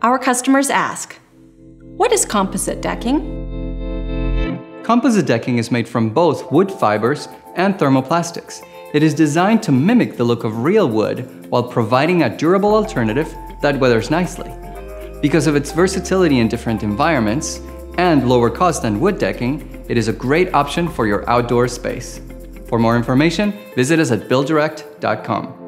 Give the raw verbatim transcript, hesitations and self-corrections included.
Our customers ask, what is composite decking? Composite decking is made from both wood fibers and thermoplastics. It is designed to mimic the look of real wood while providing a durable alternative that weathers nicely. Because of its versatility in different environments and lower cost than wood decking, it is a great option for your outdoor space. For more information, visit us at build direct dot com.